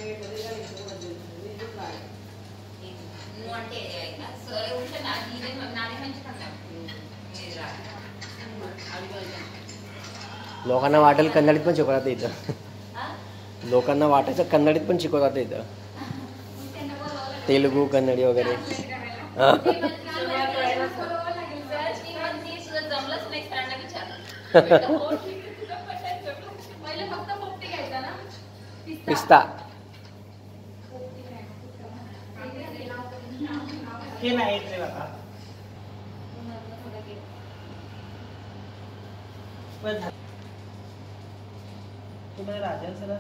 लोकांना वाटेल कन्नडीत पण शिकवतात इथं. लोकांना वाटायचं कन्नडीत पण शिकवतात इथं, तेलुगू कन्नडी वगैरे. पिस्ता हे नाही येत रे बाबा. तुम्हाला राजा सर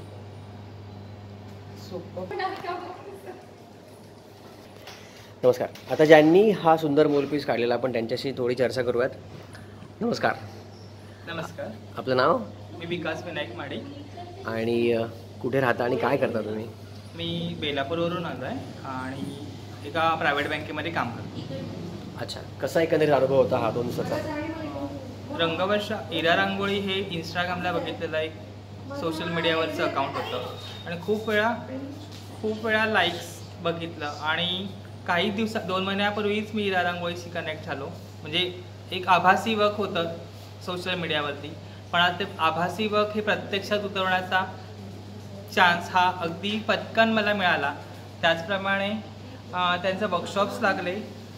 नमस्कार. आता ज्यांनी हा सुंदर मोलपीस काढलेला आपण त्यांच्याशी थोडी चर्चा करूयात. नमस्कार. नमस्कार. आपलं नाव? मी विकास विनायक माडे. आणि कुठे राहता आणि काय करता तुम्ही? मी बेलापूरवरून आलो आहे आणि एका प्रायव्हेट बँकेमध्ये काम करतो. अच्छा, कसा एकंदरीत अनुभव होता हा 2 दिवसाचा? रंगवर्षा इरा रांगोळी हे इंस्टाग्रामला बघितलेलं एक सोशल मीडियावरचं अकाउंट होतं आणि खूप वेळा लाईक्स बघितलं आणि काही 2 महिन्यापूर्वीच मी इरा रांगोळीशी कनेक्ट झालो. म्हणजे एक आभासी वर्क होतं सोशल मीडियावरती, पण आता ते आभासी वर्क हे प्रत्यक्षात उतरवण्याचा चान्स हा अगदी पटकन मला मिळाला. त्याचप्रमाणे त्यांचे वर्कशॉप्स लागले.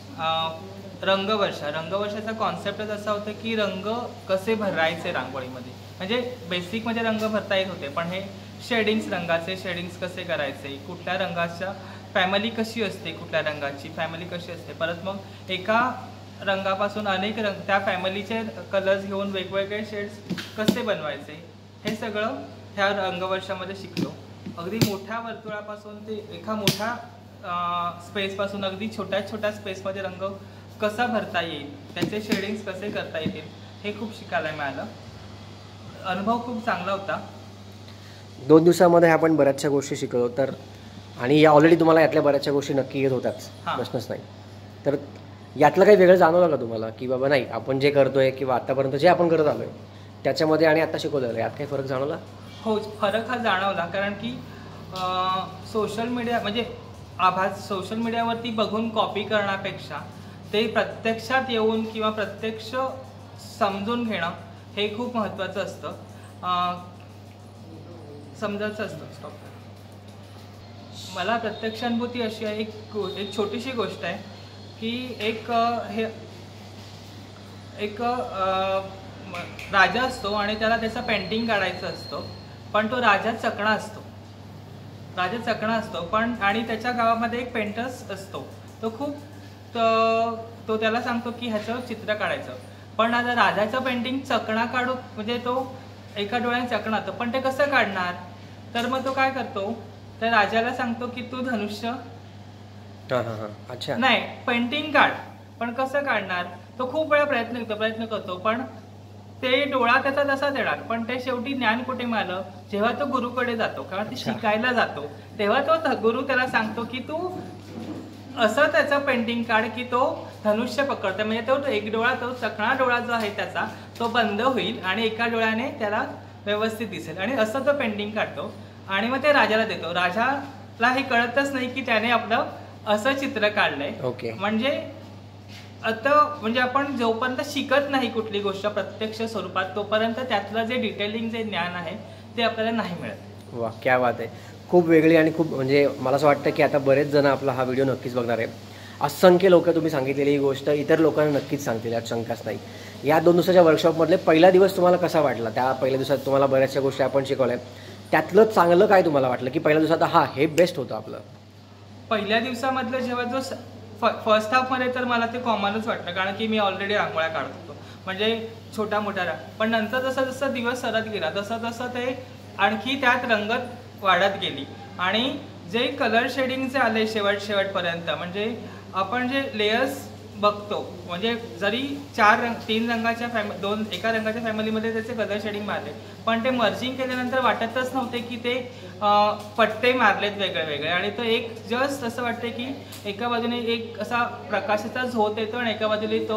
रंगवर्षाचा कॉन्सेप्टच असा होता की रंग कसे भरायचे रांगोळीमध्ये. म्हणजे बेसिक म्हणजे रंग भरता येत होते, पण हे रंगाचे शेडिंग्स कसे करायचे, कुठल्या रंगाच्या फॅमिली कशी असते, कुठल्या रंगाची फॅमिली कशी असते, परत मग एका रंगापासून अनेक रंग त्या फॅमिलीचे कलर्स घेऊन वेगवेगळे शेड्स कसे बनवायचे, हे सगळं ह्या रंगवर्षामध्ये शिकलो. अगदी मोठ्या वर्तुळापासून ते एका मोठ्या स्पेसपासून अगदी छोट्या स्पेसमध्ये रंग कसा भरता येईल, त्याचे शेडिंग्स कसे करता येतील, हे खूप शिकायला मिळालं. अनुभव खूप चांगला होता. 2 दिवसामध्ये आपण बऱ्याचशा गोष्टी शिकलो. तर आणि या ऑलरेडी तुम्हाला यातल्या बऱ्याचशा गोष्टी नक्की येत होत्याच, प्रश्नच नाही. तर यातलं काही वेगळं जाणवलं का तुम्हाला की बाबा नाही आपण जे करतोय किंवा आतापर्यंत जे आपण करत आलोय त्याच्यामध्ये आणि आता शिकवलेलं यात काही फरक जाणवला? हो, फरक हा जाणवला. कारण की सोशल मीडिया म्हणजे सोशल मीडियावरती बघून कॉपी करण्यापेक्षा ते प्रत्यक्षात येऊन किंवा प्रत्यक्ष समजून घेणं हे खूप महत्त्वाचं असतं. समजायचं असतं. मला प्रत्यक्ष अनुभूती अशी आहे, एक छोटीशी गोष्ट आहे की एक राजा असतो आणि त्याला त्याचं पेंटिंग काढायचं असतं, पण तो राजा चकणा असतो पण आणि त्याच्या गावामध्ये एक पेंटर्स असतो. तो त्याला सांगतो की ह्याचं चित्र काढायचं, पण आता राजाचं पेंटिंग चकणा काढू म्हणजे तो एका डोळ्याने चकणातं, पण ते कसं काढणार? तर मग तो काय करतो, तर राजाला सांगतो की तू धनुष्य अच्छा नाही पेंटिंग काढ, पण कसं काढणार? तो खूप वेळा प्रयत्न करतो, पण ते डोळा त्याचा तसाच येणार. पण ते शेवटी ज्ञान कुठे मिळालं, जेव्हा तो गुरुकडे जातो, कारण ते शिकायला जातो, तेव्हा तो गुरु त्याला सांगतो की तू असं त्याचं पेंटिंग काढ की तो धनुष्य पकडतो. म्हणजे तो एक डोळा, तो चकणा डोळा जो आहे त्याचा तो बंद होईल आणि एका डोळ्याने त्याला व्यवस्थित दिसेल, आणि असं तो पेंटिंग काढतो आणि मग ते राजाला देतो. राजाला हे कळतच नाही की त्याने आपलं असं चित्र काढलंय. ओके. म्हणजे आपण जोपर्यंत शिकत नाही कुठली गोष्ट प्रत्यक्ष स्वरूपात, तोपर्यंत त्यातलं जे डिटेलिंग जे ज्ञान आहे ते आपल्याला नाही मिळत. वा, क्या बात आहे. खूप वेगळी आणि खूप म्हणजे मला असं वाटतं की आता बरेच जण आपला हा व्हिडिओ नक्कीच बघणार आहे. असंख्य लोक तुम्ही सांगितलेली ही गोष्ट इतर लोकांना नक्कीच सांगतील, यात शंकाच नाही. या 2 दिवसाच्या वर्कशॉपमधले पहिला दिवस तुम्हाला कसा वाटला? त्या पहिल्या दिवसात तुम्हाला बऱ्याचशा गोष्टी आपण शिकवल्या, त्यातलं चांगलं काय तुम्हाला वाटलं की पहिल्या दिवसात हे बेस्ट होतं आपलं? पहिल्या दिवसामधलं जेव्हा जो फर्स्ट हाफमध्ये तर मला ते कॉमनच वाटलं, कारण की मी ऑलरेडी रांगोळ्या काढत होतो, म्हणजे छोट्या मोठ्या. पण नंतर जसं दिवस सरत गेला तसं ते आणखी त्यात रंगत वाढत गेली आणि जे कलर शेडिंग जे आले शेवटपर्यंत, म्हणजे आपण जे लेयर्स बघतो, म्हणजे जरी 3 रंगाच्या एका रंगाच्या फॅमिलीमध्ये त्याचे कलर शेडिंग मारले, पण ते मर्जिंग केल्यानंतर वाटतच नव्हते की ते पट्टे मारलेत वेगळे, आणि तो एक जस्ट असं वाटते की एका बाजूने एक असा प्रकाशाचा झोत येतो आणि एका बाजूने तो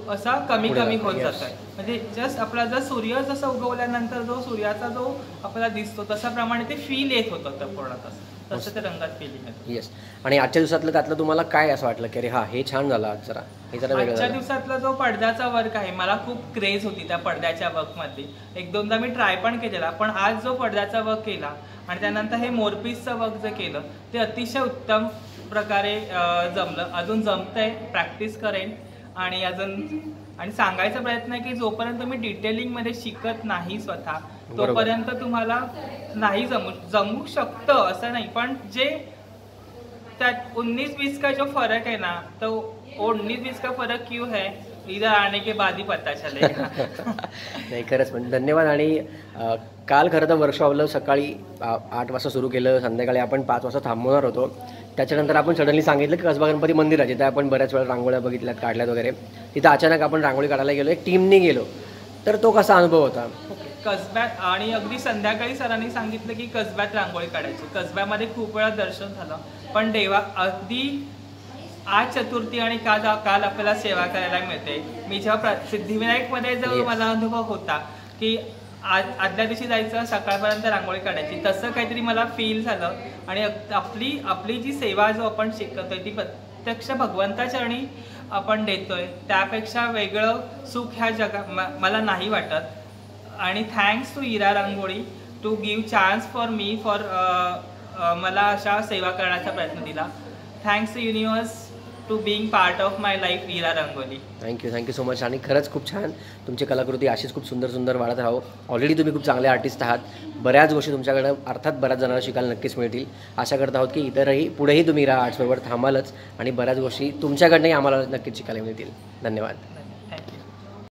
असा कमी पुढे कमी जातो, होत yes. जातोय. म्हणजे जस्ट आपला जर सूर्य जसं उगवल्यानंतर जो सूर्याचा जो आपल्याला दिसतो तशाप्रमाणे ते फील येत होतं तर पूर्ण तसं ते रंगात फिलिंग येतं. येस. आणि आजच्या दिवसातलं त्यातलं तुम्हाला काय असं वाटलं की अरे हा हे छान झालं आज जरा हे जरा वेगळं आजच्या झालं? दिवसातला जो पडद्याचा वर्क आहे मला खूप क्रेज होती त्या पडद्याच्या वर्कमध्ये. एक दोनदा मी ट्राय पण केलेला, पण आज जो पडद्याचा वर्क केला आणि त्यानंतर हे मोरपीसचं वर्क जे केलं ते अतिशय उत्तम प्रकारे जमलं. अजून जमतंय, प्रॅक्टिस करेन आणि आणि सांगायचा प्रयत्न आहे की जोपर्यंत तुम्ही डिटेलिंगमध्ये शिकत नाही स्वतः तोपर्यंत तुम्हाला नाही जमू शकतं असं नाही. पण जे त्यात 19-20 का जो फर्क है ना, तो 19-20 का फर्क क्यों है इधर आने के बाद ही पता चलेगा. नाही खरंच पण धन्यवाद. आणि काल खरं तर वर्कशॉपला सकाळी 8 वाजता सुरू केलं, संध्याकाळी आपण 5 वाजता थांबवणार होतो. त्याच्यानंतर आपण सडनली सांगितलं की कसबा गणपती मंदिर आहे जिथे आपण बऱ्याच वेळा रांगोळ्या बघितल्यात, काढल्यात वगैरे. तिथं अचानक आपण रांगोळी काढायला गेलो, एक टीमने गेलो. तर तो कसा अनुभव होता? कसब्यात आणि अगदी संध्याकाळी सरांनी सांगितलं की कसब्यात रांगोळी काढायची. कसब्यामध्ये खूप वेळा दर्शन झालं, पण अगदी आज चतुर्थी आणि काल आपल्याला सेवा करायला मिळते. मी जेव्हा सिद्धिविनायकमध्ये जो मला अनुभव होता की आदल्या दिवशी जायचं, सकाळपर्यंत रांगोळी काढायची, तसं काहीतरी मला फील झालं. आणि आपली जी सेवा जो आपण शिकतोय ती प्रत्यक्ष भगवंताचरणी आपण देतोय, त्यापेक्षा वेगळं सुख ह्या मला नाही वाटत. आणि thanks to Ira Rangoli to give chance for me मला अशा सेवा करण्याचा प्रयत्न दिला. Thanks to universe to being part of my life Ira Rangoli. Thank you so much. आणि खरंच खूप छान तुमची कलाकृती अशीच खूप सुंदर वाढत राहो. ऑलरेडी तुम्ही खूप चांगले आर्टिस्ट आहात. बऱ्याच गोष्टी तुमच्याकडे अर्थात बऱ्याच जणांना शिकायला नक्कीच मिळतील. आशा करत आहोत की पुढेही तुम्ही इरा आर्ट्सबरोबर थांबालच आणि बऱ्याच गोष्टी तुमच्याकडनंही आम्हाला नक्कीच शिकायला मिळतील. धन्यवाद.